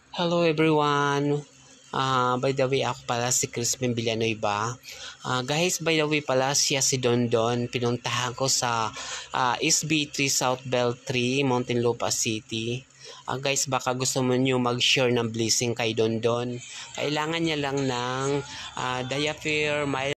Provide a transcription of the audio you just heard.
Hello everyone. By the way, ako pala si Crispin Villanueva. Guys, by the way pala siya si Dondon. Pinuntahan ko sa SB3 South Bell 3, Muntinlupa City. Guys, baka gusto mo nyo mag-share ng blessing kay Dondon. Kailangan niya lang ng diaper,